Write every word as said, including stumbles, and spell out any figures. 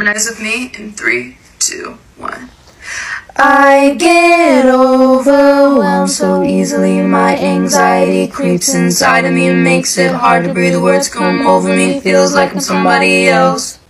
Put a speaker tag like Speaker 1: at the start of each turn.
Speaker 1: Harmonize with me in three, two, one.
Speaker 2: I get overwhelmed so easily. My anxiety creeps inside of me and makes it hard to breathe. The words come over me, feels like I'm somebody else.